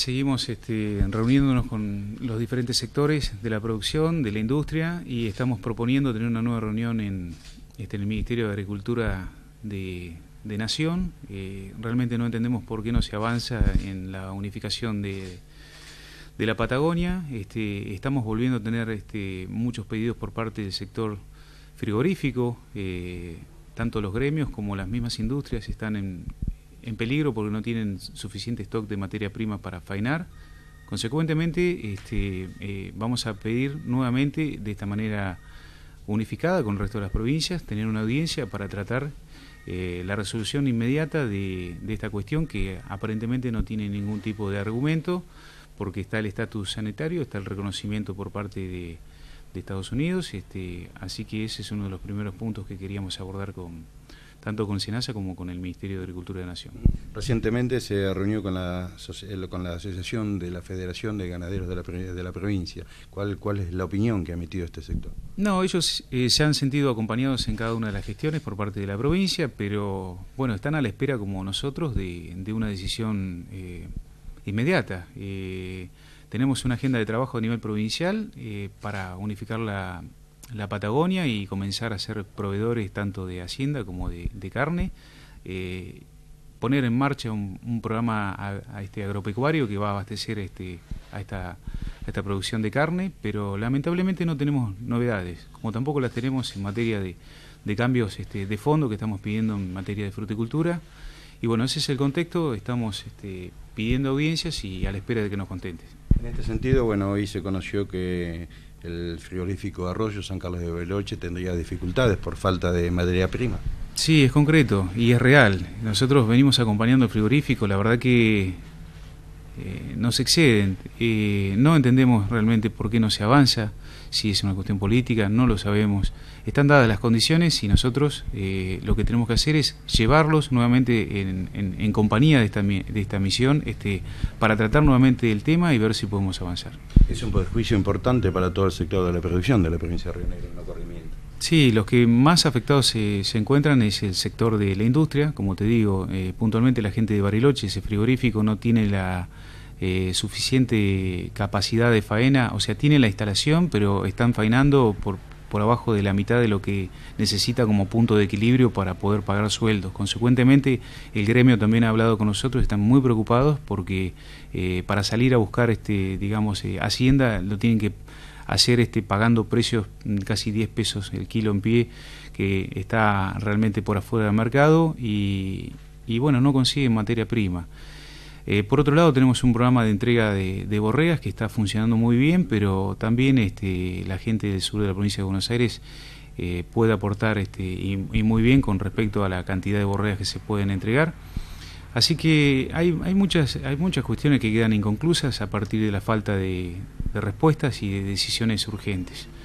seguimos reuniéndonos con los diferentes sectores de la producción, de la industria, y estamos proponiendo tener una nueva reunión en el Ministerio de Agricultura de Nación. Realmente no entendemos por qué no se avanza en la unificación de la Patagonia. Estamos volviendo a tener muchos pedidos por parte del sector frigorífico. Tanto los gremios como las mismas industrias están en peligro porque no tienen suficiente stock de materia prima para faenar. Consecuentemente, vamos a pedir nuevamente, de esta manera unificada con el resto de las provincias, tener una audiencia para tratar la resolución inmediata de esta cuestión, que aparentemente no tiene ningún tipo de argumento, porque está el estatus sanitario, está el reconocimiento por parte de Estados Unidos, así que ese es uno de los primeros puntos que queríamos abordar tanto con SENASA como con el Ministerio de Agricultura de Nación. Recientemente se reunió con la Asociación de la Federación de Ganaderos de la provincia. ¿Cuál es la opinión que ha emitido este sector? No, ellos se han sentido acompañados en cada una de las gestiones por parte de la provincia, pero bueno, están a la espera, como nosotros, de una decisión inmediata. Tenemos una agenda de trabajo a nivel provincial para unificar la Patagonia y comenzar a ser proveedores tanto de hacienda como de carne, poner en marcha un programa agropecuario que va a abastecer a esta producción de carne, pero lamentablemente no tenemos novedades, como tampoco las tenemos en materia de cambios de fondo que estamos pidiendo en materia de fruticultura. Y bueno, ese es el contexto. Estamos pidiendo audiencias y a la espera de que nos contentes. En este sentido, bueno, hoy se conoció que el frigorífico Arroyo San Carlos de Bariloche tendría dificultades por falta de materia prima. Sí, es concreto y es real. Nosotros venimos acompañando el frigorífico, la verdad que nos exceden. No entendemos realmente por qué no se avanza, si es una cuestión política, no lo sabemos. Están dadas las condiciones y nosotros lo que tenemos que hacer es llevarlos nuevamente en compañía de esta misión para tratar nuevamente el tema y ver si podemos avanzar. Es un perjuicio importante para todo el sector de la producción de la provincia de Río Negro, no corrimiento. Sí, los que más afectados se encuentran es el sector de la industria. Como te digo, puntualmente la gente de Bariloche, ese frigorífico, no tiene la suficiente capacidad de faena, o sea, tiene la instalación, pero están faenando por abajo de la mitad de lo que necesita como punto de equilibrio para poder pagar sueldos. Consecuentemente, el gremio también ha hablado con nosotros, están muy preocupados porque para salir a buscar hacienda lo tienen que hacer pagando precios casi 10 pesos el kilo en pie, que está realmente por afuera del mercado y bueno, no consiguen materia prima. Por otro lado, tenemos un programa de entrega de borregas que está funcionando muy bien, pero también la gente del sur de la provincia de Buenos Aires puede aportar y muy bien con respecto a la cantidad de borregas que se pueden entregar. Así que hay muchas cuestiones que quedan inconclusas a partir de la falta de respuestas y de decisiones urgentes.